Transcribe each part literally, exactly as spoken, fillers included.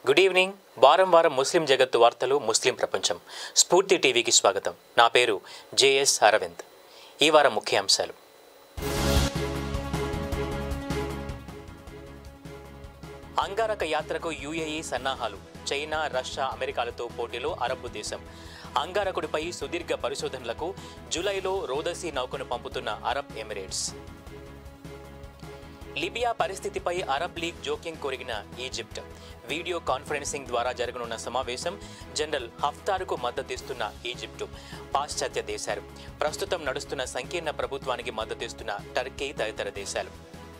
Good evening. వారం వారం ముస్లిం జగత్తు వార్తలు, ముస్లిం ప్రపంచం. స్ఫూర్తి టీవీకి స్వాగతం. నా పేరు జేఎస్ అరవింద్. ఈ వారం ముఖ్యాంశాలు. అంగారక యాత్రకు యూఏఈ సన్నాహాలు. చైనా, రష్యా, అమెరికాలతో పోటీలో అరబ్బు దేశం. అంగారకుడిపై సుదీర్ఘ పరిశోధనలకు జూలైలో రోదసీ నౌకను పంపుతున్న అరబ్ ఎమిరేట్స్. లిబియా పరిస్థితిపై అరబ్ లీగ్ జోక్యం కోరిన ఈజిప్ట్. వీడియో కాన్ఫరెన్సింగ్ ద్వారా జరగనున్న సమావేశం. జనరల్ హఫ్తార్కు మద్దతిస్తున్న ఈజిప్టు. పాశ్చాత్య దేశాలు. ప్రస్తుతం నడుస్తున్న సంకీర్ణ ప్రభుత్వానికి మద్దతిస్తున్న టర్కీ తదితర దేశాలు.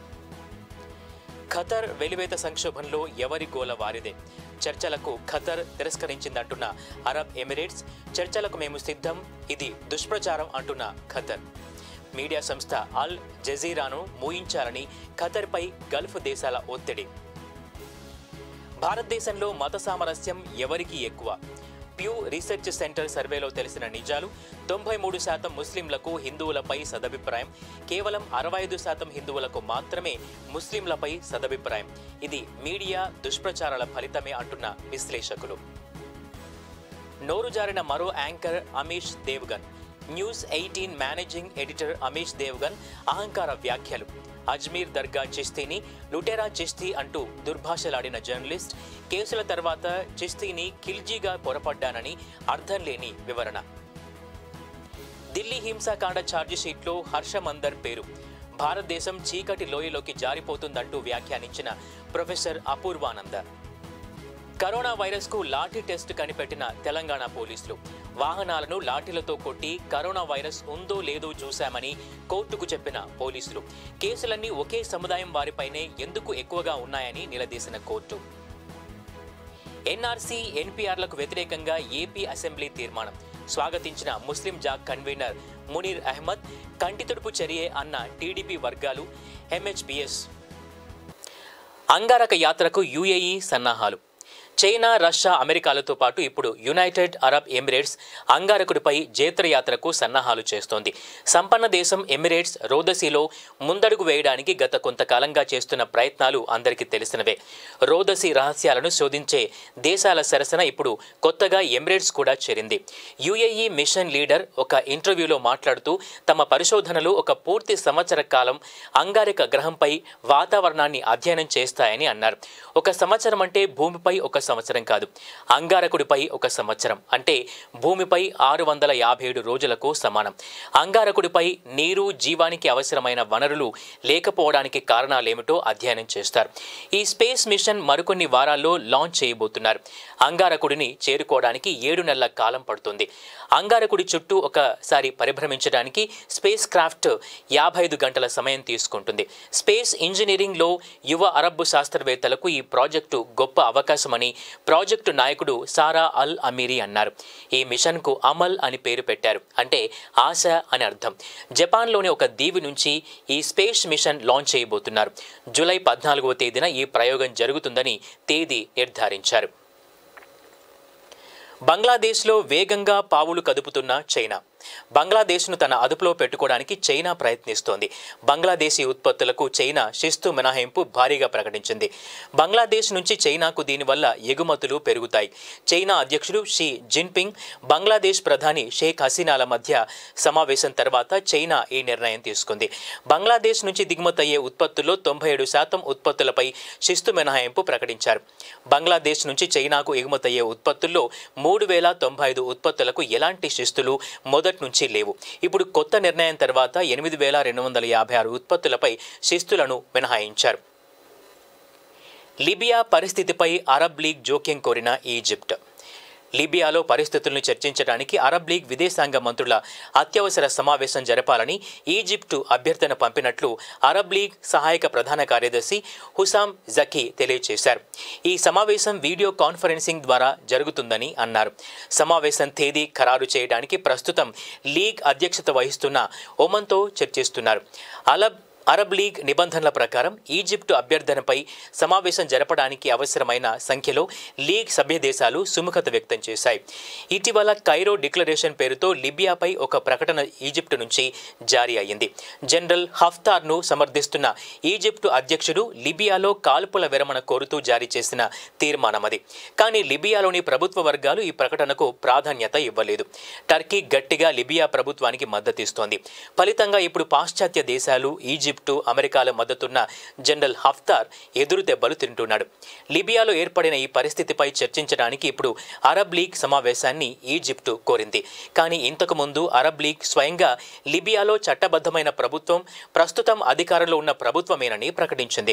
ఖతర్ వెలివేత సంక్షోభంలో ఎవరి గోల వారిదే. చర్చలకు ఖతర్ తిరస్కరించిందంటున్న అరబ్ ఎమిరేట్స్. చర్చలకు మేము సిద్ధం, ఇది దుష్ప్రచారం అంటున్న ఖతర్. మీడియా సంస్థ అల్ జజీరాను మూయించాలని ఖతర్పై గల్ఫ్ దేశాల ఒత్తిడి. భారతదేశంలో మత సామరస్యం ఎవరికి ఎక్కువ? ప్యూ రీసెర్చ్ సెంటర్ సర్వేలో తెలిసిన నిజాలు. తొంభై మూడు శాతం ముస్లింలకు హిందువులపై సదభిప్రాయం. కేవలం అరవై ఐదు శాతం హిందువులకు మాత్రమే ముస్లింలపై సదభిప్రాయం. ఇది మీడియా దుష్ప్రచారాల ఫలితమే అంటున్న విశ్లేషకులు. నోరు జారిన మరో anchor Amish Devgan. News eighteen managing editor Amish Devgan అహంకార వ్యాఖ్యలు. అజ్మీర్ దర్గా చిస్తీని లుటెరా చిస్తీ అంటూ దుర్భాషలాడిన జర్నలిస్ట్. కేసుల తర్వాత చిస్తీని ఖిల్జీగా పొరపడ్డానని అర్థం లేని వివరణ. ఢిల్లీ హింసాకాండ ఛార్జిషీట్లో హర్షమందర్ పేరు. భారతదేశం చీకటి లోయలోకి జారిపోతుందంటూ వ్యాఖ్యానించిన ప్రొఫెసర్ అపూర్వానంద. కరోనా వైరస్కు లాఠీ టెస్ట్ కనిపెట్టిన తెలంగాణ పోలీసులు. వాహనాలను లాఠీలతో కొట్టి కరోనా వైరస్ ఉందో లేదో చూశామని కోర్టుకు చెప్పిన పోలీసులు. కేసులన్నీ ఒకే సముదాయం వారిపైనే ఎందుకు ఎక్కువగా ఉన్నాయని నిలదీసిన కోర్టు. ఎన్ఆర్సీ, ఎన్పీఆర్లకు వ్యతిరేకంగా ఏపీ అసెంబ్లీ తీర్మానం స్వాగతించిన Muslim JAC convener Munir Ahmed. కంటితుడుపు చర్యే అన్న టీడీపీ వర్గాలు. ఎంహెచ్పిఎస్. అంగారక యాత్రకు యూఏఈ సన్నాహాలు. చైనా, రష్యా, అమెరికాలతో పాటు ఇప్పుడు యునైటెడ్ అరబ్ ఎమిరేట్స్ అంగారకుడిపై జైత్రయాత్రకు సన్నాహాలు చేస్తోంది. సంపన్న దేశం ఎమిరేట్స్ రోదసీలో ముందడుగు వేయడానికి గత కొంతకాలంగా చేస్తున్న ప్రయత్నాలు అందరికీ తెలిసినవే. రోదసీ రహస్యాలను శోధించే దేశాల సరసన ఇప్పుడు కొత్తగా ఎమిరేట్స్ కూడా చేరింది. యుఏఈ మిషన్ లీడర్ ఒక ఇంటర్వ్యూలో మాట్లాడుతూ తమ పరిశోధనలు ఒక పూర్తి సంవత్సర కాలం అంగారక గ్రహంపై వాతావరణాన్ని అధ్యయనం చేస్తాయని అన్నారు. ఒక సంవత్సరం అంటే భూమిపై ఒక సంవత్సరం కాదు, అంగారకుడిపై ఒక సంవత్సరం అంటే భూమిపై ఆరు వందల యాభై ఏడు రోజులకు సమానం. అంగారకుడిపై నీరు, జీవానికి అవసరమైన వనరులు లేకపోవడానికి కారణాలేమిటో అధ్యయనం చేస్తారు. ఈ స్పేస్ మిషన్ మరికొన్ని వారాల్లో లాంచ్ చేయబోతున్నారు. అంగారకుడిని చేరుకోవడానికి ఏడు నెలల కాలం పడుతుంది. అంగారకుడి చుట్టూ ఒకసారి పరిభ్రమించడానికి స్పేస్ క్రాఫ్ట్ యాభై ఐదు గంటల సమయం తీసుకుంటుంది. స్పేస్ ఇంజనీరింగ్లో యువ అరబ్బు శాస్త్రవేత్తలకు ఈ ప్రాజెక్టు గొప్ప అవకాశమని ప్రాజెక్టు నాయకుడు సారా అల్ అమీరీ అన్నారు. ఈ మిషన్కు అమల్ అని పేరు పెట్టారు, అంటే ఆశ అని అర్థం. జపాన్లోని ఒక దీవి నుంచి ఈ స్పేస్ మిషన్ లాంచ్ చేయబోతున్నారు. జూలై పద్నాలుగవ తేదీన ఈ ప్రయోగం జరుగుతుందని తేదీ నిర్ధారించారు. బంగ్లాదేశ్లో వేగంగా పావులు కదుపుతున్న చైనా. బంగ్లాదేశ్ను తన అదుపులో పెట్టుకోవడానికి చైనా ప్రయత్నిస్తోంది. బంగ్లాదేశీ ఉత్పత్తులకు చైనా శిస్తు మినహాయింపు భారీగా ప్రకటించింది. బంగ్లాదేశ్ నుంచి చైనాకు దీనివల్ల ఎగుమతులు పెరుగుతాయి. చైనా అధ్యక్షుడు షీ జిన్పింగ్, బంగ్లాదేశ్ ప్రధాని షేక్ హసీనాల మధ్య సమావేశం తర్వాత చైనా ఈ నిర్ణయం తీసుకుంది. బంగ్లాదేశ్ నుంచి దిగుమతయ్యే ఉత్పత్తుల్లో తొంభై ఏడు శాతం ఉత్పత్తులపై శిస్తు మినహాయింపు ప్రకటించారు. బంగ్లాదేశ్ నుంచి చైనాకు ఎగుమతయ్యే ఉత్పత్తుల్లో మూడు వేల తొంభై ఐదు ఉత్పత్తులకు ఎలాంటి శిస్తులు మొదటి నుంచి లేవు. ఇప్పుడు కొత్త నిర్ణయం తర్వాత ఎనిమిది వేల రెండు వందల యాభై ఆరు ఉత్పత్తులపై శిస్తులను మినహాయించారు. లిబియా పరిస్థితిపై అరబ్ లీగ్ జోక్యం కోరిన ఈజిప్ట్. లిబియాలో పరిస్థితులను చర్చించడానికి అరబ్ లీగ్ విదేశాంగ మంత్రుల అత్యవసర సమావేశం జరపాలని ఈజిప్టు అభ్యర్థన పంపినట్లు అరబ్ లీగ్ సహాయక ప్రధాన కార్యదర్శి హుసామ్ జకీ తెలియజేశారు. ఈ సమావేశం వీడియో కాన్ఫరెన్సింగ్ ద్వారా జరుగుతుందని అన్నారు. సమావేశం తేదీ ఖరారు చేయడానికి ప్రస్తుతం లీగ్ అధ్యక్షత వహిస్తున్న ఒమన్తో చర్చిస్తున్నారు. అలబ్ అరబ్ లీగ్ నిబంధనల ప్రకారం ఈజిప్టు అభ్యర్థనపై సమావేశం జరపడానికి అవసరమైన సంఖ్యలో లీగ్ సభ్య దేశాలు సుముఖత వ్యక్తం చేశాయి. ఇటీవల కైరో డిక్లరేషన్ పేరుతో లిబియాపై ఒక ప్రకటన ఈజిప్టు నుంచి జారీ అయ్యింది. జనరల్ హఫ్తార్ను సమర్థిస్తున్న ఈజిప్టు అధ్యక్షుడు లిబియాలో కాల్పుల విరమణ కోరుతూ జారీ చేసిన తీర్మానం అది. కానీ లిబియాలోని ప్రభుత్వ వర్గాలు ఈ ప్రకటనకు ప్రాధాన్యత ఇవ్వలేదు. టర్కీ గట్టిగా లిబియా ప్రభుత్వానికి మద్దతిస్తోంది. ఫలితంగా ఇప్పుడు పాశ్చాత్య దేశాలు, ఈజిప్టు, అమెరికాల మద్దతున్న జనరల్ హఫ్తార్ ఎదురు దెబ్బలు తింటున్నాడు. లిబియాలో ఏర్పడిన ఈ పరిస్థితిపై చర్చించడానికి ఇప్పుడు అరబ్ లీగ్ సమావేశాన్ని ఈజిప్టు కోరింది. కానీ ఇంతకు ముందు అరబ్ లీగ్ స్వయంగా లిబియాలో చట్టబద్ధమైన ప్రభుత్వం ప్రస్తుతం అధికారంలో ఉన్న ప్రభుత్వమేనని ప్రకటించింది.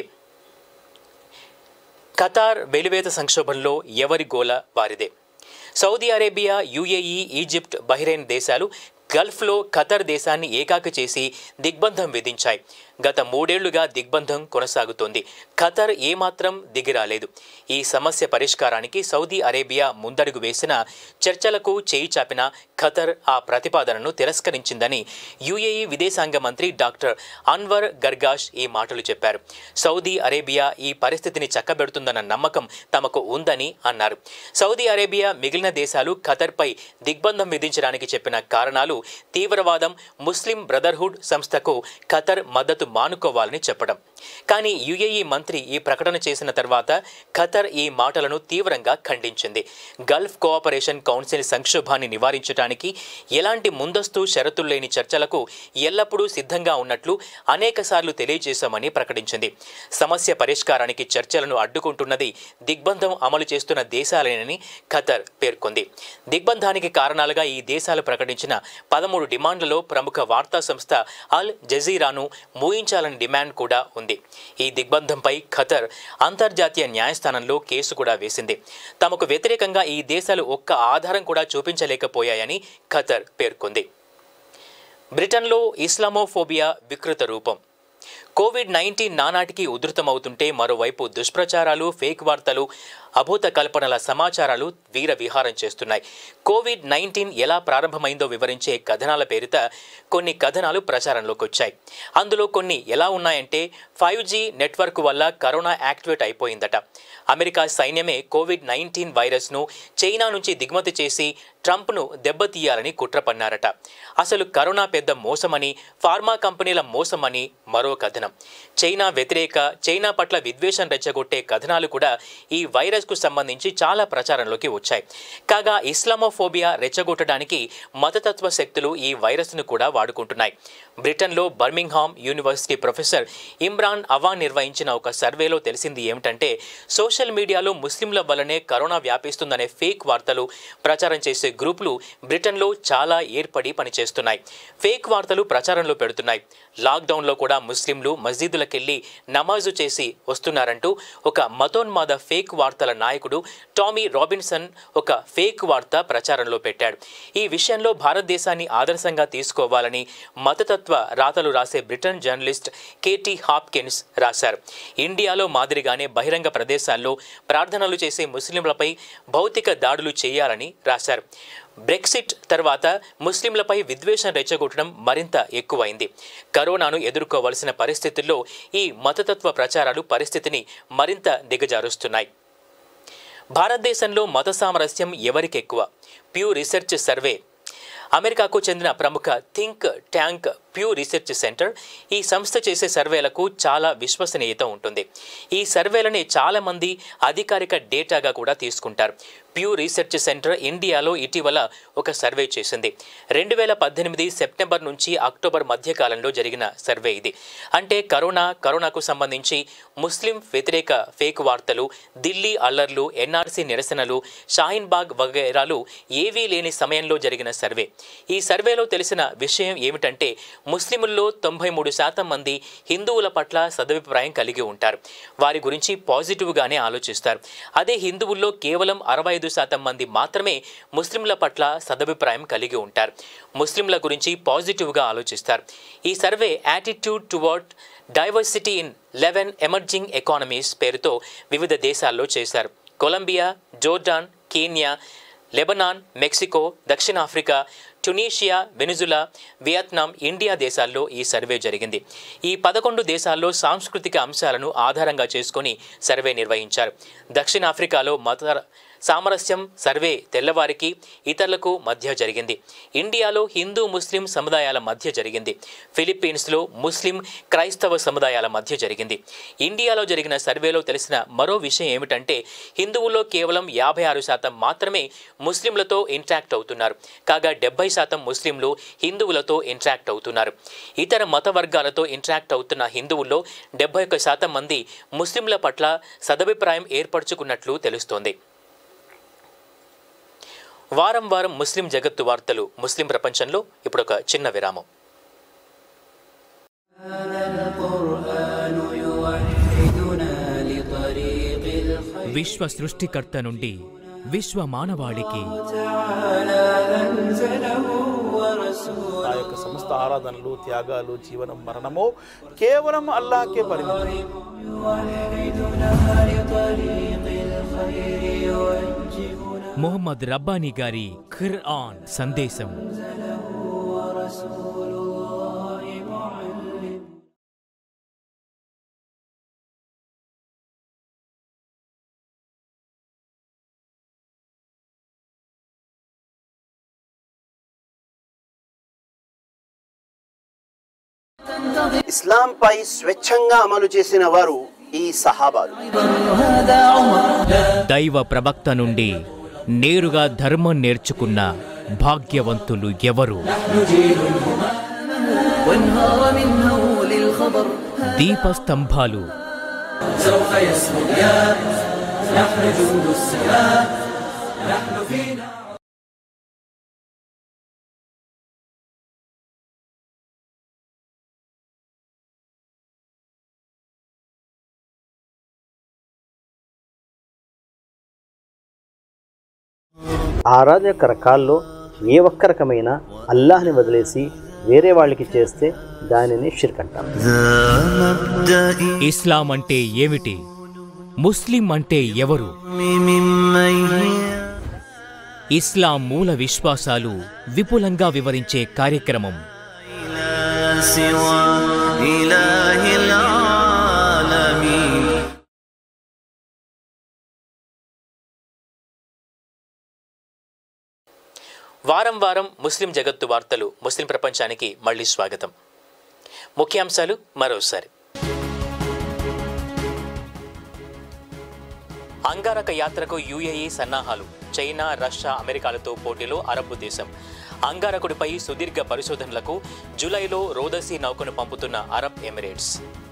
ఖతార్ వెలివేత సంక్షోభంలో ఎవరి గోల వారిదే. Saudi Arabia, UAE, Egypt, Bahrain దేశాలు గల్ఫ్లో ఖతర్ దేశాన్ని ఏకాకి చేసి దిగ్బంధం విధించాయి. గత మూడేళ్లుగా దిగ్బంధం కొనసాగుతోంది. ఖతర్ ఏమాత్రం దిగిరాలేదు. ఈ సమస్య పరిష్కారానికి సౌదీ అరేబియా ముందడుగు వేసిన చర్చలకు చేయి చాపిన ఖతర్ ఆ ప్రతిపాదనను తిరస్కరించిందని యుఏఈ విదేశాంగ మంత్రి డాక్టర్ అన్వర్ గర్గాష్ ఈ మాటలు చెప్పారు. సౌదీ అరేబియా ఈ పరిస్థితిని చక్కబెడుతుందన్న నమ్మకం తమకు ఉందని అన్నారు. సౌదీ అరేబియా మిగిలిన దేశాలు ఖతర్పై దిగ్బంధం విధించడానికి చెప్పిన కారణాలు తీవ్రవాదం, ముస్లిం బ్రదర్హుడ్ సంస్థకు ఖతర్ మద్దతు మానుకోవాలని చెప్పడం. కానీ యుఏఈ మంత్రి ఈ ప్రకటన చేసిన తర్వాత ఖతర్ ఈ మాటలను తీవ్రంగా ఖండించింది. గల్ఫ్ కోఆపరేషన్ కౌన్సిల్ సంక్షోభాన్ని నివారించడానికి ఎలాంటి ముందస్తు షరతులు లేని చర్చలకు ఎల్లప్పుడూ సిద్ధంగా ఉన్నట్లు అనేకసార్లు తెలియజేశామని ప్రకటించింది. సమస్య పరిష్కారానికి చర్చలను అడ్డుకుంటున్నది దిగ్బంధం అమలు చేస్తున్న దేశాలేనని ఖతర్ పేర్కొంది. దిగ్బంధానికి కారణాలుగా ఈ దేశాలు ప్రకటించిన పదమూడు డిమాండ్లలో ప్రముఖ వార్తా సంస్థ అల్ జజీరాను మూయించాలని డిమాండ్ కూడా ఉంది. ఈ దిగ్బంధంపై ఖతర్ అంతర్జాతీయ న్యాయస్థానంలో కేసు కూడా వేసింది. తమకు వ్యతిరేకంగా ఈ దేశాలు ఒక్క ఆధారం కూడా చూపించలేకపోయాయని ఖతర్ పేర్కొంది. బ్రిటన్లో ఇస్లామోఫోబియా వికృత రూపం. కోవిడ్ నైన్టీన్ నానాటికి ఉధృతమవుతుంటే మరోవైపు దుష్ప్రచారాలు, ఫేక్ వార్తలు, అభూత కల్పనల సమాచారాలు వీర విహారం చేస్తున్నాయి. కోవిడ్ నైన్టీన్ ఎలా ప్రారంభమైందో వివరించే కథనాల పేరిట కొన్ని కథనాలు ప్రచారంలోకి వచ్చాయి. అందులో కొన్ని ఎలా ఉన్నాయంటే ఫైవ్ జీ నెట్వర్క్ వల్ల కరోనా యాక్టివేట్ అయిపోయిందట. అమెరికా సైన్యమే కోవిడ్ నైన్టీన్ వైరస్ను చైనా నుంచి దిగుమతి చేసి ట్రంప్ను దెబ్బతీయాలని కుట్ర పన్నారట. అసలు కరోనా పెద్ద మోసమని, ఫార్మా కంపెనీల మోసమని మరో కథనం. చైనా వ్యతిరేక, చైనా పట్ల విద్వేషం రెచ్చగొట్టే కథనాలు కూడా ఈ వైరస్కు సంబంధించి చాలా ప్రచారంలోకి వచ్చాయి. కాగా ఇస్లామోఫోబియా రెచ్చగొట్టడానికి మతతత్వ శక్తులు ఈ వైరస్ను కూడా వాడుకుంటున్నాయి. బ్రిటన్లో Birmingham university professor Imran Awan నిర్వహించిన ఒక సర్వేలో తెలిసింది ఏమిటంటే సోషల్ మీడియాలో ముస్లింల వల్లనే కరోనా వ్యాపిస్తుందనే ఫేక్ వార్తలు ప్రచారం చేసే గ్రూపులు బ్రిటన్లో చాలా ఏర్పడి పనిచేస్తున్నాయి. ఫేక్ వార్తలు ప్రచారంలో పెడుతున్నాయి. లాక్డౌన్లో కూడా ముస్లింలు మస్జిదులకెళ్లి నమాజు చేసి వస్తున్నారంటూ ఒక మతోన్మాద ఫేక్ వార్తల నాయకుడు టామీ రాబిన్సన్ ఒక ఫేక్ వార్త ప్రచారంలో పెట్టాడు. ఈ విషయంలో భారతదేశాన్ని ఆదర్శంగా తీసుకోవాలని మతతత్వ రాతలు రాసే బ్రిటన్ జర్నలిస్ట్ కేటీ హాప్కిన్స్ రాశారు. ఇండియాలో మాదిరిగానే బహిరంగ ప్రదేశాల్లో ప్రార్థనలు చేసే ముస్లింలపై భౌతిక దాడులు చేయాలని రాశారు. బ్రెక్సిట్ తర్వాత ముస్లింలపై విద్వేషం రెచ్చగొట్టడం మరింత ఎక్కువైంది. కరోనాను ఎదుర్కోవలసిన పరిస్థితుల్లో ఈ మతతత్వ ప్రచారాలు పరిస్థితిని మరింత దిగజారుస్తున్నాయి. భారతదేశంలో మత సామరస్యం ఎవరికెక్కువ? ప్యూ రీసెర్చ్ సర్వే. అమెరికాకు చెందిన ప్రముఖ think tank Pew research center ఈ సంస్థ చేసే సర్వేలకు చాలా విశ్వసనీయత ఉంటుంది. ఈ సర్వేలని చాలామంది అధికారిక డేటాగా కూడా తీసుకుంటారు. ప్యూ రీసెర్చ్ సెంటర్ ఇండియాలో ఇటీవల ఒక సర్వే చేసింది. రెండు వేల పద్దెనిమిది సెప్టెంబర్ నుంచి అక్టోబర్ మధ్యకాలంలో జరిగిన సర్వే ఇది. అంటే కరోనా కరోనాకు సంబంధించి ముస్లిం వ్యతిరేక ఫేక్ వార్తలు, ఢిల్లీ అల్లర్లు, ఎన్ఆర్సీ నిరసనలు, షాహీన్ బాగ్ వగైరాలు ఏవీ లేని సమయంలో జరిగిన సర్వే. ఈ సర్వేలో తెలిసిన విషయం ఏమిటంటే ముస్లింల్లో తొంభై మూడు శాతం మంది హిందువుల పట్ల సదభిప్రాయం కలిగి ఉంటారు. వారి గురించి పాజిటివ్గానే ఆలోచిస్తారు. అదే హిందువుల్లో కేవలం అరవై ఐదు శాతం మంది మాత్రమే ముస్లింల పట్ల సదభిప్రాయం కలిగి ఉంటారు. ముస్లింల గురించి పాజిటివ్గా ఆలోచిస్తారు. ఈ survey attitude toward diversity in eleven emerging economies పేరుతో వివిధ దేశాల్లో చేశారు. Colombia, Jordan, Kenya, Lebanon, Mexico, దక్షిణాఫ్రికా, ట్యునీషియా, వెనిజులా, వియత్నాం, ఇండియా దేశాల్లో ఈ సర్వే జరిగింది. ఈ పదకొండు దేశాల్లో సాంస్కృతిక అంశాలను ఆధారంగా చేసుకుని సర్వే నిర్వహించారు. దక్షిణాఫ్రికాలో మత సామరస్యం సర్వే తెల్లవారికి ఇతరులకు మధ్య జరిగింది. ఇండియాలో హిందూ ముస్లిం సముదాయాల మధ్య జరిగింది. ఫిలిప్పీన్స్లో ముస్లిం క్రైస్తవ సముదాయాల మధ్య జరిగింది. ఇండియాలో జరిగిన సర్వేలో తెలిసిన మరో విషయం ఏమిటంటే హిందువుల్లో కేవలం యాభై ఆరు శాతం మాత్రమే ముస్లింలతో ఇంటరాక్ట్ అవుతున్నారు. కాగా డెబ్బై శాతం ముస్లింలు హిందువులతో ఇంటరాక్ట్ అవుతున్నారు. ఇతర మత వర్గాలతో ఇంటరాక్ట్ అవుతున్న హిందువుల్లో డెబ్బై ఒక్క శాతం మంది ముస్లింల పట్ల సదభిప్రాయం ఏర్పరచుకున్నట్లు తెలుస్తోంది. వారం వారం ముస్లిం జగత్తు వార్తలు ముస్లిం ప్రపంచంలో ఇప్పుడు ఒక చిన్న విరామం. విశ్వ సృష్టికర్త నుండి విశ్వ మానవాళికి ఆ యొక్క సమస్త ఆరాధనలు, త్యాగాలు, జీవనం, మరణము కేవలం అల్లాహ్కే పరిమితం. మొహమ్మద్ రబ్బానీ గారి ఖుర్ఆన్ సందేశం. ఇస్లాంపై స్వచ్ఛంగా అమలు చేసిన వారు ఈ సహాబాలు. దైవ ప్రవక్త నుండి నేరుగా ధర్మం నేర్చుకున్న భాగ్యవంతులు ఎవరు? దీపస్తంభాలు ఆరాధన యొక్క రకాల్లో ఏ ఒక్క రకమైన అల్లాహ్ని వదిలేసి వేరే వాళ్ళకి చేస్తే దానిని షిర్క్ అంటాం. ఇస్లాం అంటే ఏమిటి? ముస్లిం అంటే ఎవరు? ఇస్లాం మూల విశ్వాసాలు విపులంగా వివరించే కార్యక్రమం వారం వారం ముస్లిం జగత్తు వార్తలు ముస్లిం ప్రపంచానికి మళ్ళీ స్వాగతం. ముఖ్యాంశాలు మరోసారి. అంగారక యాత్రకు యూఏఈ సన్నాహాలు. చైనా, రష్యా, అమెరికాలతో పోటీలో అరబ్బు దేశం. అంగారకుడిపై సుదీర్ఘ పరిశోధనలకు జూలైలో రోదసీ నౌకను పంపుతున్న అరబ్ ఎమిరేట్స్.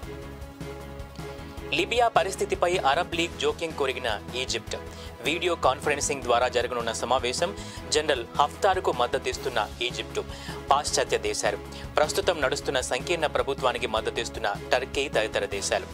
లిబియా పరిస్థితిపై అరబ్ లీగ్ జోక్యం కోరిన ఈజిప్ట్. వీడియో కాన్ఫరెన్సింగ్ ద్వారా జరగనున్న సమావేశం. జనరల్ హఫ్తార్కు మద్దతిస్తున్న ఈజిప్టు, పాశ్చాత్య దేశాలు. ప్రస్తుతం నడుస్తున్న సంకీర్ణ ప్రభుత్వానికి మద్దతిస్తున్న టర్కీ తదితర దేశాలు.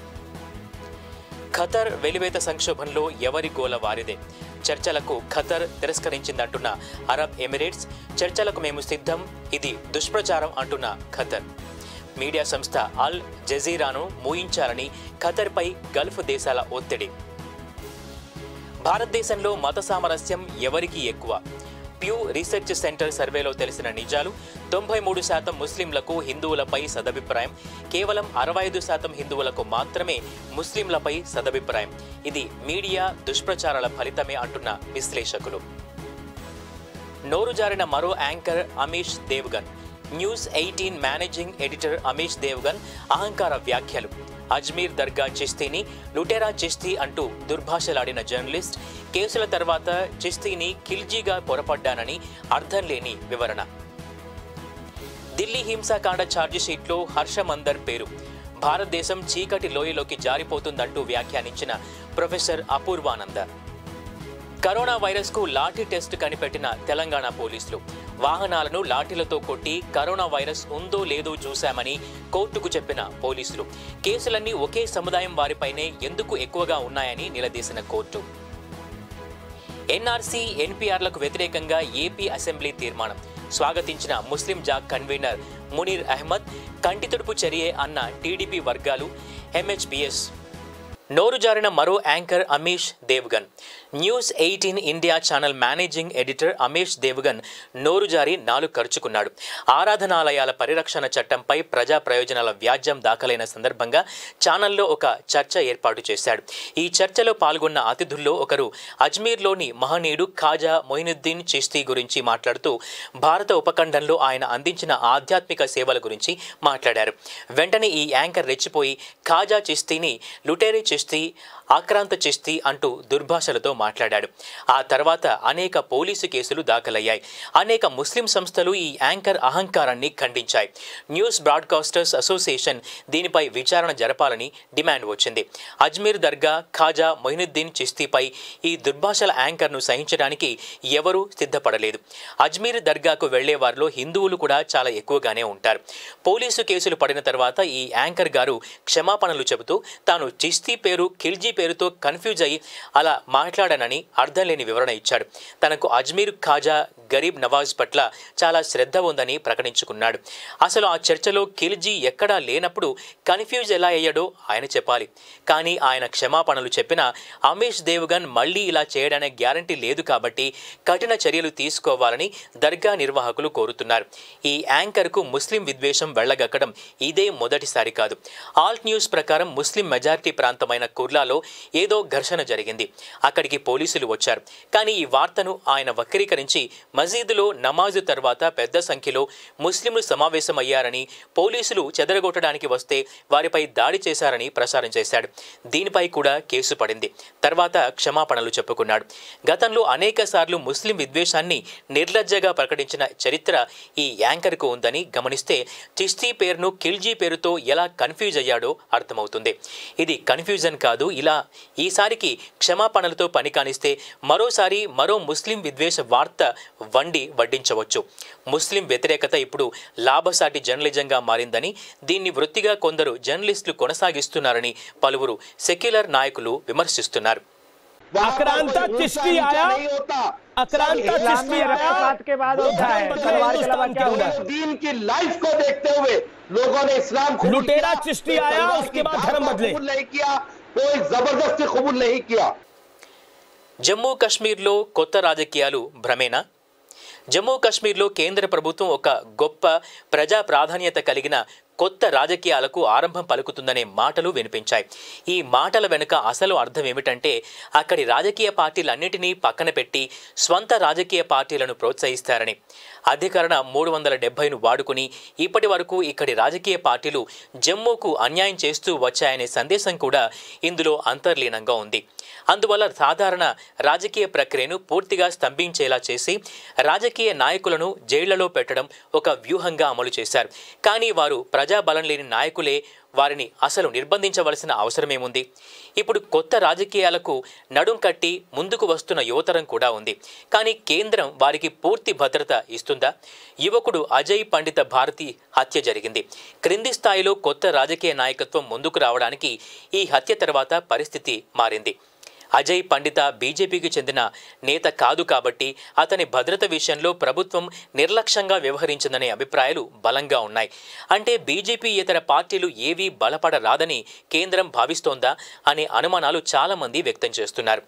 ఖతర్ వెలివేత సంక్షోభంలో ఎవరి గోల వారిదే. చర్చలకు ఖతర్ తిరస్కరించిందంటున్న అరబ్ ఎమిరేట్స్. చర్చలకు మేము సిద్ధం, ఇది దుష్ప్రచారం అంటున్న ఖతర్. మీడియా సంస్థ అల్ జజీరాను మూయించాలని ఖతర్పై గల్ఫ్ దేశాల ఒత్తిడి. భారతదేశంలో మత సామరస్యం ఎవరికి ఎక్కువ? ప్యూ రీసెర్చ్ సెంటర్ సర్వేలో తెలిసిన నిజాలు. తొంభై మూడు శాతం ముస్లింలకు హిందువులపై సదభిప్రాయం. కేవలం అరవై ఐదు శాతం హిందువులకు మాత్రమే ముస్లింలపై సదభిప్రాయం. ఇది మీడియా దుష్ప్రచారాల ఫలితమే అంటున్న విశ్లేషకులు. నోరు జారిన మరో anchor Amish Devgan. News eighteen managing editor Amish Devgan అహంకార వ్యాఖ్యలు. అజ్మీర్ దర్గా చిస్తీని లుటెరా చిస్తీ అంటూ దుర్భాషలాడిన జర్నలిస్ట్. కేసుల తర్వాత చిస్తీని ఖిల్జీగా పొరపడ్డానని అర్థం లేని వివరణ. ఢిల్లీ హింసాకాండ ఛార్జిషీట్లో హర్షమందర్ పేరు. భారతదేశం చీకటి లోయలోకి జారిపోతుందంటూ వ్యాఖ్యానించిన ప్రొఫెసర్ అపూర్వానంద. కరోనా వైరస్కు లాఠీ టెస్ట్ కనిపెట్టిన తెలంగాణ పోలీసులు. వాహనాలను లాఠీలతో కొట్టి కరోనా వైరస్ ఉందో లేదో చూశామని కోర్టుకు చెప్పిన పోలీసులు. కేసులన్నీ ఒకే సముదాయం వారిపైనే ఎందుకు ఎక్కువగా ఉన్నాయని నిలదీసిన కోర్టు. ఎన్ఆర్సీ, ఎన్పీఆర్లకు వ్యతిరేకంగా ఏపీ అసెంబ్లీ తీర్మానం స్వాగతించిన Muslim JAC convener Munir Ahmed. కంటితుడుపు చర్యే అన్న టీడీపీ వర్గాలు. ఎంహెచ్పిఎస్ నోరు జారిన మరో anchor Amish Devgan. News Eighteen India channel managing editor Amish Devgan నోరు జారి నాలుగు ఖర్చుకున్నాడు. ఆరాధనాలయాల పరిరక్షణ చట్టంపై ప్రజా ప్రయోజనాల వ్యాజ్యం దాఖలైన సందర్భంగా ఛానల్లో ఒక చర్చ ఏర్పాటు చేశాడు. ఈ చర్చలో పాల్గొన్న అతిథుల్లో ఒకరు అజ్మీర్లోని మహనీయుడు ఖాజా మొయినుద్దీన్ చిష్తీ గురించి మాట్లాడుతూ భారత ఉపఖండంలో ఆయన అందించిన ఆధ్యాత్మిక సేవల గురించి మాట్లాడారు. వెంటనే ఈ యాంకర్ రెచ్చిపోయి ఖాజా చిష్తీని లుటేరీ చిష్తీ, ఆక్రాంత చిష్తీ అంటూ దుర్భాషలతో మాట్లాడాడు. ఆ తర్వాత అనేక పోలీసు కేసులు దాఖలయ్యాయి. అనేక ముస్లిం సంస్థలు ఈ యాంకర్ అహంకారాన్ని ఖండించాయి. న్యూస్ బ్రాడ్కాస్టర్స్ అసోసియేషన్ దీనిపై విచారణ జరపాలని డిమాండ్ వచ్చింది. అజ్మీర్ దర్గా ఖాజా మొయినుద్దీన్ చిష్తీపై ఈ దుర్భాషల యాంకర్ను సహించడానికి ఎవరూ సిద్ధపడలేదు. అజ్మీర్ దర్గాకు వెళ్లే వారిలో హిందువులు కూడా చాలా ఎక్కువగానే ఉంటారు. పోలీసు కేసులు పడిన తర్వాత ఈ యాంకర్ గారు క్షమాపణలు చెబుతూ తాను చిష్తీ పేరు ఖిల్జీ పేరుతో కన్ఫ్యూజ్ అయ్యి అలా మాట్లాడానని అర్థం లేని వివరణ ఇచ్చాడు. తనకు అజ్మీర్ ఖాజా గరీబ్ నవాజ్ పట్ల చాలా శ్రద్ధ ఉందని ప్రకటించుకున్నాడు. అసలు ఆ చర్చలో ఖిల్జీ ఎక్కడా లేనప్పుడు కన్ఫ్యూజ్ ఎలా అయ్యాడో ఆయన చెప్పాలి. కానీ ఆయన క్షమాపణలు చెప్పినా అమీష్ దేవ్గన్ మళ్లీ ఇలా చేయడానికి గ్యారంటీ లేదు కాబట్టి కఠిన చర్యలు తీసుకోవాలని దర్గా నిర్వాహకులు కోరుతున్నారు. ఈ యాంకర్కు ముస్లిం విద్వేషం వెళ్లగక్కడం ఇదే మొదటిసారి కాదు. ఆల్ట్ న్యూస్ ప్రకారం ముస్లిం మెజారిటీ ప్రాంతమైన కుర్లాలో ఏదో ఘర్షణ జరిగింది. అక్కడికి పోలీసులు వచ్చారు. కానీ ఈ వార్తను ఆయన వక్రీకరించి మసీదులో నమాజు తర్వాత పెద్ద సంఖ్యలో ముస్లింలు సమావేశమయ్యారని, పోలీసులు చెదరగొట్టడానికి వస్తే వారిపై దాడి చేశారని ప్రచారం చేశాడు. దీనిపై కూడా కేసు పడింది. తర్వాత క్షమాపణలు చెప్పుకున్నాడు. గతంలో అనేక సార్లు ముస్లిం విద్వేషాన్ని నిర్లజ్జగా ప్రకటించిన చరిత్ర ఈ యాంకర్కు ఉందని గమనిస్తే చిష్తీ పేరును ఖిల్జీ పేరుతో ఎలా కన్ఫ్యూజ్ అయ్యాడో అర్థమవుతుంది. ఇది కన్ఫ్యూజన్ కాదు. ఇలా ఈసారికి క్షమాపణలతో పని కానిస్తే మరోసారి మరో ముస్లిం విద్వేష వార్త వండి వడ్డించవచ్చు. ముస్లిం వ్యతిరేకత ఇప్పుడు లాభసాటి జర్నలిజంగా మారిందని, దీన్ని వృత్తిగా కొందరు జర్నలిస్టులు కొనసాగిస్తున్నారని పలువురు సెక్యులర్ నాయకులు విమర్శిస్తున్నారు. आक्रांता चिश्ती आया आक्रांता चिश्ती आया के बाद होता है तलवार चलावा क्या हुआ दीन की लाइफ को देखते हुए लोगों ने इस्लाम को लुटेरा चिश्ती आया उसके बाद धर्म बदले नहीं किया, कोई जबरदस्ती कबूल नहीं किया. జమ్మూ కాశ్మీర్లో కొత్త రాజకీయాలు భ్రమేనా? జమ్మూ కాశ్మీర్లో కేంద్ర ప్రభుత్వం ఒక గొప్ప ప్రజా ప్రాధాన్యత కలిగిన కొత్త రాజకీయాలకు ఆరంభం పలుకుతుందనే మాటలు వినిపించాయి. ఈ మాటల వెనుక అసలు అర్థం ఏమిటంటే అక్కడి రాజకీయ పార్టీలన్నిటినీ పక్కన పెట్టి స్వంత రాజకీయ పార్టీలను ప్రోత్సహిస్తారని. అధికరణ మూడు వందల డెబ్బైను వాడుకుని ఇప్పటి వరకు ఇక్కడి రాజకీయ పార్టీలు జమ్మూకు అన్యాయం చేస్తూ వచ్చాయనే సందేశం కూడా ఇందులో అంతర్లీనంగా ఉంది. అందువల్ల సాధారణ రాజకీయ ప్రక్రియను పూర్తిగా స్తంభించేలా చేసి రాజకీయ నాయకులను జైళ్లలో పెట్టడం ఒక వ్యూహంగా అమలు చేశారు. కానీ వారు ప్రజాబలం లేని నాయకులే. వారిని అసలు నిర్బంధించవలసిన అవసరమేముంది? ఇప్పుడు కొత్త రాజకీయాలకు నడుం కట్టి ముందుకు వస్తున్న యువతరం కూడా ఉంది. కానీ కేంద్రం వారికి పూర్తి భద్రత ఇస్తుందా? యువకుడు అజయ్ పండిత భారతి హత్య జరిగింది. క్రింది స్థాయిలో కొత్త రాజకీయ నాయకత్వం ముందుకు రావడానికి ఈ హత్య తర్వాత పరిస్థితి మారింది. అజయ్ పండిత బీజేపీకి చెందిన నేత కాదు కాబట్టి అతని భద్రత విషయంలో ప్రభుత్వం నిర్లక్ష్యంగా వ్యవహరించిందనే అభిప్రాయాలు బలంగా ఉన్నాయి. అంటే బీజేపీ ఇతర పార్టీలు ఏవీ బలపడరాదని కేంద్రం భావిస్తోందా అనే అనుమానాలు చాలామంది వ్యక్తం చేస్తున్నారు.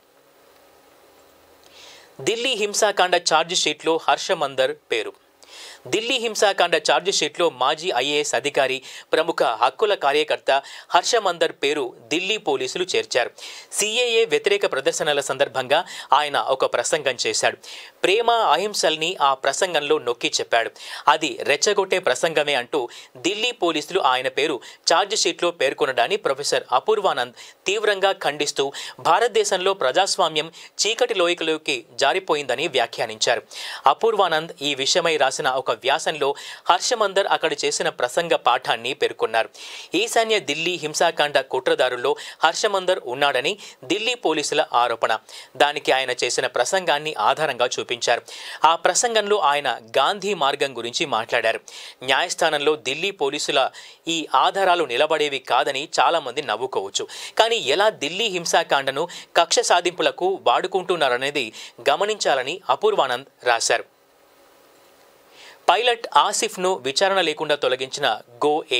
ఢిల్లీ హింసాకాండ ఛార్జ్ షీట్లో హర్షమందర్ పేరు. ఢిల్లీ హింసాకాండ ఛార్జ్ షీట్లో మాజీ ఐఏఎస్ అధికారి, ప్రముఖ హక్కుల కార్యకర్త హర్షమందర్ పేరు ఢిల్లీ పోలీసులు చేర్చారు. సిఏఏ వ్యతిరేక ప్రదర్శనల సందర్భంగా ఆయన ఒక ప్రసంగం చేశాడు. ప్రేమ అహింసల్ని ఆ ప్రసంగంలో నొక్కి చెప్పాడు. అది రెచ్చగొట్టే ప్రసంగమే అంటూ ఢిల్లీ పోలీసులు ఆయన పేరు ఛార్జ్ షీట్లో పేర్కొనడాన్ని ప్రొఫెసర్ అపూర్వానంద్ తీవ్రంగా ఖండిస్తూ భారతదేశంలో ప్రజాస్వామ్యం చీకటి లోయలోకి జారిపోయిందని వ్యాఖ్యానించారు. అపూర్వానంద్ ఈ విషయమై రాసిన ఒక వ్యాసంలో హర్షమందర్ అక్కడ చేసిన ప్రసంగ పాఠాన్ని పేర్కొన్నారు. ఈశాన్య ఢిల్లీ హింసాకాండ కుట్రదారుల్లో హర్షమందర్ ఉన్నాడని ఢిల్లీ పోలీసుల ఆరోపణ. దానికి ఆయన చేసిన ప్రసంగాన్ని ఆధారంగా చూపించారు. ఆ ప్రసంగంలో ఆయన గాంధీ మార్గం గురించి మాట్లాడారు. న్యాయస్థానంలో ఢిల్లీ పోలీసుల ఈ ఆధారాలు నిలబడేవి కాదని చాలామంది నవ్వుకోవచ్చు. కానీ ఎలా ఢిల్లీ హింసాకాండను కక్ష సాధింపులకు వాడుకుంటున్నారనేది గమనించాలని అపూర్వానంద్ రాశారు. పైలట్ ఆసిఫ్ను విచారణ లేకుండా తొలగించిన గో ఎయిర్.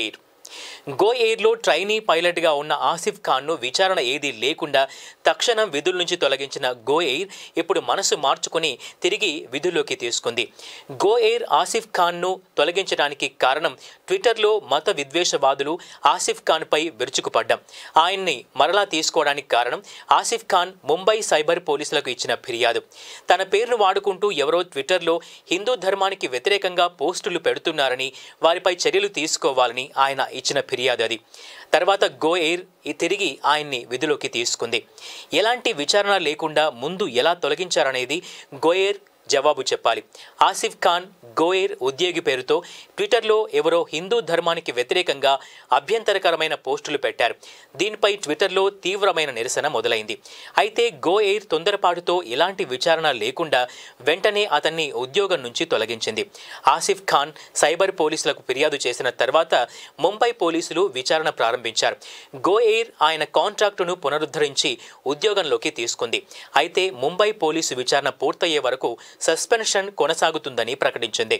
గో ఎయిర్లో ట్రైనీ పైలట్గా ఉన్న ఆసిఫ్ ఖాన్ను విచారణ ఏదీ లేకుండా తక్షణం విధుల నుంచి తొలగించిన గో ఎయిర్ ఇప్పుడు మనసు మార్చుకుని తిరిగి విధుల్లోకి తీసుకుంది. గో ఎయిర్ ఆసిఫ్ ఖాన్ను తొలగించడానికి కారణం ట్విట్టర్లో మత విద్వేషవాదులు ఆసిఫ్ ఖాన్పై విరుచుకుపడ్డం. ఆయన్ని మరలా తీసుకోవడానికి కారణం ఆసిఫ్ ఖాన్ ముంబై సైబర్ పోలీసులకు ఇచ్చిన ఫిర్యాదు. తన పేరును వాడుకుంటూ ఎవరో ట్విట్టర్లో హిందూ ధర్మానికి వ్యతిరేకంగా పోస్టులు పెడుతున్నారని, వారిపై చర్యలు తీసుకోవాలని ఆయన ఇచ్చిన ఫిర్యాదు అది. తర్వాత గో ఎయిర్ తిరిగి ఆయన్ని విధులోకి తీసుకుంది. ఎలాంటి విచారణ లేకుండా ముందు ఎలా తొలగించారనేది గో ఎయిర్ జవాబు చెప్పాలి. ఆసిఫ్ ఖాన్ గో ఎయిర్ ఉద్యోగి పేరుతో ట్విట్టర్లో ఎవరో హిందూ ధర్మానికి వ్యతిరేకంగా అభ్యంతరకరమైన పోస్టులు పెట్టారు. దీనిపై ట్విట్టర్లో తీవ్రమైన నిరసన మొదలైంది. అయితే గో ఎయిర్ తొందరపాటుతో ఎలాంటి విచారణ లేకుండా వెంటనే అతన్ని ఉద్యోగం నుంచి తొలగించింది. ఆసిఫ్ ఖాన్ సైబర్ పోలీసులకు ఫిర్యాదు చేసిన తర్వాత ముంబై పోలీసులు విచారణ ప్రారంభించారు. గో ఎయిర్ ఆయన కాంట్రాక్టును పునరుద్ధరించి ఉద్యోగంలోకి తీసుకుంది. అయితే ముంబై పోలీసు విచారణ పూర్తయ్యే వరకు సస్పెన్షన్ కొనసాగుతుందని ప్రకటించింది.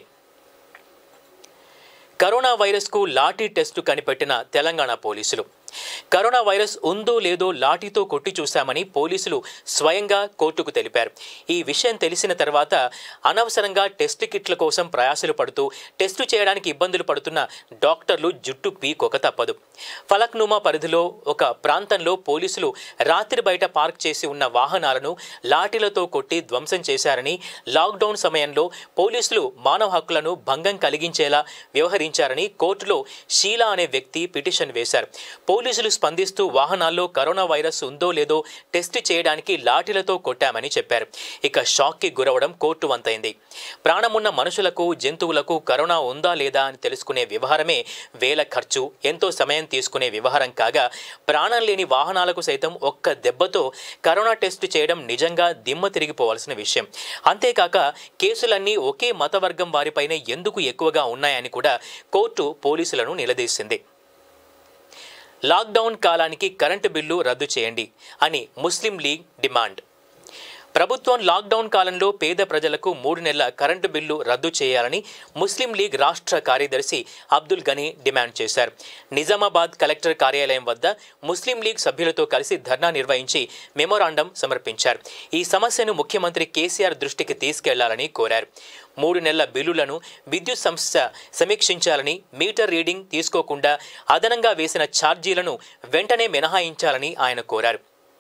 కరోనా వైరస్కు లాఠీ టెస్టు కనిపెట్టిన తెలంగాణ పోలీసులు. కరోనా వైరస్ ఉందో లేదో లాఠీతో కొట్టి చూశామని పోలీసులు స్వయంగా కోర్టుకు తెలిపారు. ఈ విషయం తెలిసిన తర్వాత అనవసరంగా టెస్ట్ కిట్ల కోసం ప్రయాసలు పడుతూ టెస్టు చేయడానికి ఇబ్బందులు పడుతున్న డాక్టర్లు జుట్టు పీకొక తప్పదు. ఫలక్నుమా పరిధిలో ఒక ప్రాంతంలో పోలీసులు రాత్రి బయట పార్క్ చేసి ఉన్న వాహనాలను లాఠీలతో కొట్టి ధ్వంసం చేశారని, లాక్డౌన్ సమయంలో పోలీసులు మానవ హక్కులను భంగం కలిగించేలా వ్యవహరించారని కోర్టులో షీలా అనే వ్యక్తి పిటిషన్ వేశారు. పోలీసులు స్పందిస్తూ వాహనాల్లో కరోనా వైరస్ ఉందో లేదో టెస్ట్ చేయడానికి లాఠీలతో కొట్టామని చెప్పారు. ఇక షాక్కి గురవడం కోర్టు వంతైంది. ప్రాణమున్న మనుషులకు, జంతువులకు కరోనా ఉందా లేదా అని తెలుసుకునే వ్యవహారమే వేల ఖర్చు, ఎంతో సమయం తీసుకునే వ్యవహారం కాగా ప్రాణం లేని వాహనాలకు సైతం ఒక్క దెబ్బతో కరోనా టెస్ట్ చేయడం నిజంగా దిమ్మ తిరిగిపోవాల్సిన విషయం. అంతేకాక కేసులన్నీ ఒకే మతవర్గం వారిపైనే ఎందుకు ఎక్కువగా ఉన్నాయని కూడా కోర్టు పోలీసులను నిలదీసింది. లాక్డౌన్ కాలానికి కరెంటు బిల్లు రద్దు చేయండి అని ముస్లిం లీగ్ డిమాండ్. ప్రభుత్వం లాక్డౌన్ కాలంలో పేద ప్రజలకు మూడు నెలల కరెంటు బిల్లు రద్దు చేయాలని ముస్లిం లీగ్ రాష్ట్ర కార్యదర్శి అబ్దుల్ గనీ డిమాండ్ చేశారు. నిజామాబాద్ కలెక్టర్ కార్యాలయం వద్ద ముస్లిం లీగ్ సభ్యులతో కలిసి ధర్నా నిర్వహించి మెమోరాండం సమర్పించారు. ఈ సమస్యను ముఖ్యమంత్రి కేసీఆర్ దృష్టికి తీసుకెళ్లాలని కోరారు. మూడు నెలల బిల్లులను విద్యుత్ సంస్థ సమీక్షించాలని, మీటర్ రీడింగ్ తీసుకోకుండా అదనంగా వేసిన ఛార్జీలను వెంటనే మినహాయించాలని ఆయన కోరారు.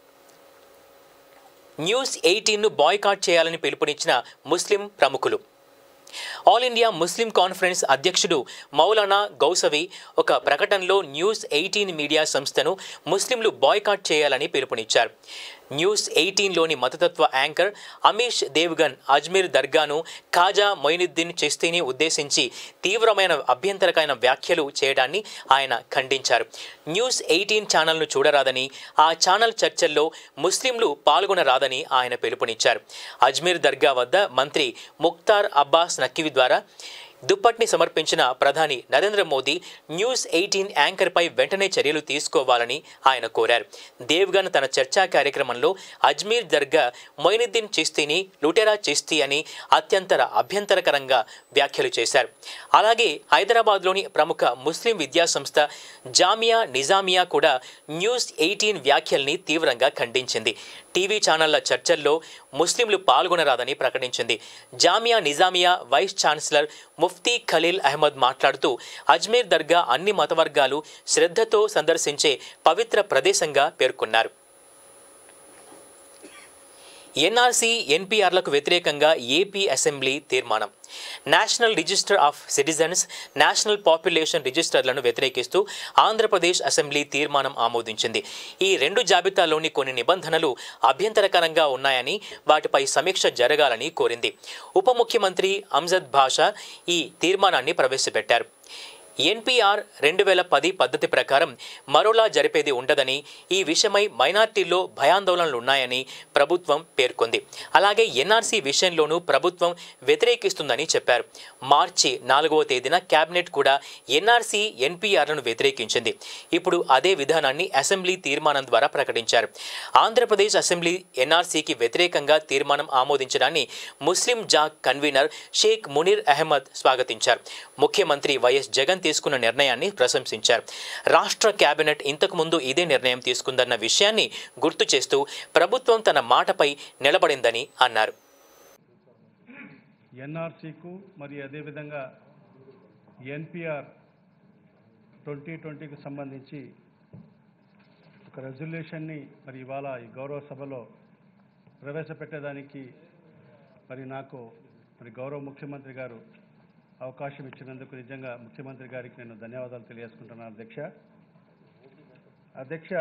న్యూస్ ఎయిటీన్ను బాయ్కాట్ చేయాలని పిలుపునిచ్చిన ముస్లిం ప్రముఖులు. ఆల్ ఇండియా ముస్లిం కాన్ఫరెన్స్ అధ్యక్షుడు మౌలానా గౌసవి ఒక ప్రకటనలో న్యూస్ ఎయిటీన్ మీడియా సంస్థను ముస్లింలు బాయ్కాట్ చేయాలని పిలుపునిచ్చారు. న్యూస్ ఎయిటీన్లోని మతతత్వ యాంకర్ అమీష్ దేవ్గన్ అజ్మీర్ దర్గాను, ఖాజా మొయినుద్దీన్ చిస్తీని ఉద్దేశించి తీవ్రమైన అభ్యంతరకమైన వ్యాఖ్యలు చేయడాన్ని ఆయన ఖండించారు. న్యూస్ ఎయిటీన్ ఛానల్ను చూడరాదని, ఆ ఛానల్ చర్చల్లో ముస్లింలు పాల్గొనరాదని ఆయన పిలుపునిచ్చారు. అజ్మీర్ దర్గా వద్ద మంత్రి ముఖ్తార్ అబ్బాస్ నక్వీ ద్వారా దుప్పట్ని సమర్పించిన ప్రధాని నరేంద్ర మోదీ న్యూస్ ఎయిటీన్ యాంకర్పై వెంటనే చర్యలు తీసుకోవాలని ఆయన కోరారు. దేవ్గన్ తన చర్చా కార్యక్రమంలో అజ్మీర్ దర్గా మొయినుద్దీన్ చిస్తీని లుటెరా చిస్తీ అని అత్యంత అభ్యంతరకరంగా వ్యాఖ్యలు చేశారు. అలాగే హైదరాబాద్లోని ప్రముఖ ముస్లిం విద్యా సంస్థ జామియా నిజామియా కూడా న్యూస్ ఎయిటీన్ వ్యాఖ్యల్ని తీవ్రంగా ఖండించింది. టీవీ ఛానళ్ల చర్చల్లో ముస్లింలు పాల్గొనరాదని ప్రకటించింది. జామియా నిజామియా వైస్ ఛాన్సలర్ ముఫ్తీ ఖలీల్ అహ్మద్ మాట్లాడుతూ అజ్మీర్ దర్గా అన్ని మతవర్గాలు శ్రద్ధతో సందర్శించే పవిత్ర ప్రదేశంగా పేర్కొన్నారు. ఎన్ఆర్సీ ఎన్పీఆర్లకు వ్యతిరేకంగా ఏపీ అసెంబ్లీ తీర్మానం. National register of citizens, national population రిజిస్టర్లను వ్యతిరేకిస్తూ ఆంధ్రప్రదేశ్ అసెంబ్లీ తీర్మానం ఆమోదించింది. ఈ రెండు జాబితాలోని కొన్ని నిబంధనలు అభ్యంతరకరంగా ఉన్నాయని, వాటిపై సమీక్ష జరగాలని కోరింది. ఉప ముఖ్యమంత్రి అంజద్ భాషా ఈ తీర్మానాన్ని ప్రవేశపెట్టారు. ఎన్పీఆర్ రెండు వేల పది పద్ధతి ప్రకారం మరోలా జరిపేది ఉండదని, ఈ విషయమై మైనార్టీల్లో భయాందోళనలు ఉన్నాయని ప్రభుత్వం పేర్కొంది. అలాగే ఎన్ఆర్సీ విషయంలోనూ ప్రభుత్వం వ్యతిరేకిస్తుందని చెప్పారు. మార్చి నాలుగవ తేదీన కేబినెట్ కూడా ఎన్ఆర్సీ ఎన్పీఆర్లను వ్యతిరేకించింది. ఇప్పుడు అదే విధానాన్ని అసెంబ్లీ తీర్మానం ద్వారా ప్రకటించారు. ఆంధ్రప్రదేశ్ అసెంబ్లీ ఎన్ఆర్సీకి వ్యతిరేకంగా తీర్మానం ఆమోదించడాన్ని Muslim JAC convener Sheikh Munir Ahmed స్వాగతించారు. ముఖ్యమంత్రి వైఎస్ జగన్ తీసుకున్న నిర్ణయాన్ని ప్రశంసించారు. రాష్ట్ర కేబినెట్ ఇంతకుముందు ఇదే నిర్ణయం తీసుకుందన్న విషయాన్ని గుర్తు చేస్తూ ప్రభుత్వం తన మాటపై నిలబడిందని అన్నారు. ఎన్ఆర్సీకు మరియు అదేవిధంగా ఎన్పిఆర్ ట్వంటీ ట్వంటీకి సంబంధించి ఒక రెజల్యూషన్ని మరి ఇవాళ ఈ గౌరవ సభలో ప్రవేశపెట్టేదానికి మరి నాకు మరి గౌరవ ముఖ్యమంత్రి గారు అవకాశం ఇచ్చినందుకు నిజంగా ముఖ్యమంత్రి గారికి నేను ధన్యవాదాలు తెలియజేసుకుంటున్నాను. అధ్యక్ష అధ్యక్ష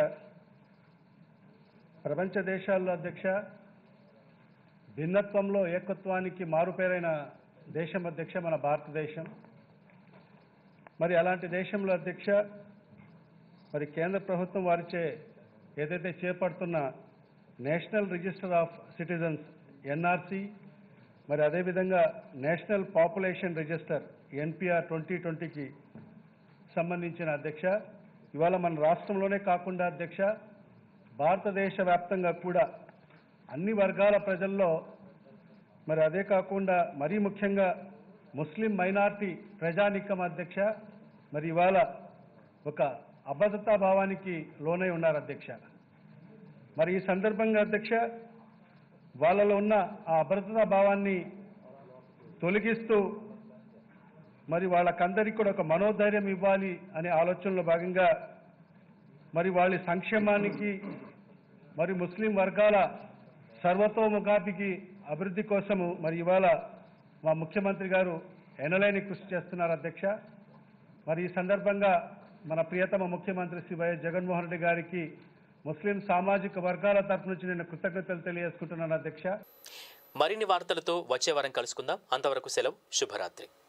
ప్రపంచ దేశాల్లో అధ్యక్ష భిన్నత్వంలో ఏకత్వానికి మారుపేరైన దేశం అధ్యక్ష మన భారతదేశం. మరి అలాంటి దేశంలో అధ్యక్ష మరి కేంద్ర ప్రభుత్వం వారిచే ఏదైతే చేపడుతున్న national register of citizens NRC మరి అదేవిధంగా national population register NPR twenty ట్వంటీకి సంబంధించిన అధ్యక్ష ఇవాళ మన రాష్ట్రంలోనే కాకుండా అధ్యక్ష భారతదేశ వ్యాప్తంగా కూడా అన్ని వర్గాల ప్రజల్లో మరి అదే కాకుండా మరీ ముఖ్యంగా ముస్లిం మైనార్టీ ప్రజానికం అధ్యక్ష మరి ఇవాళ ఒక అభద్రతా భావానికి లోనై ఉన్నారు అధ్యక్ష. మరి ఈ సందర్భంగా అధ్యక్ష వాళ్ళలో ఉన్న ఆ అభద్రతా భావాన్ని తొలగిస్తూ మరి వాళ్ళకందరికీ కూడా ఒక మనోధైర్యం ఇవ్వాలి అనే ఆలోచనలో భాగంగా మరి వాళ్ళ సంక్షేమానికి మరి ముస్లిం వర్గాల సర్వతోముఖాభికి అభివృద్ధి కోసము మరి ఇవాళ మా ముఖ్యమంత్రి గారు ఎనలేని కృషి చేస్తున్నారు అధ్యక్ష. మరి ఈ సందర్భంగా మన ప్రియతమ ముఖ్యమంత్రి శ్రీ వైఎస్ జగన్మోహన్ రెడ్డి గారికి ముస్లిం సామాజిక వర్గాల తరపు నుంచి నేను కృతజ్ఞతలు తెలియజేసుకుంటున్నాను అధ్యక్ష. మరిన్ని వార్తలతో వచ్చే వారం కలుసుకుందాం. అంతవరకు సెలవు. శుభరాత్రి.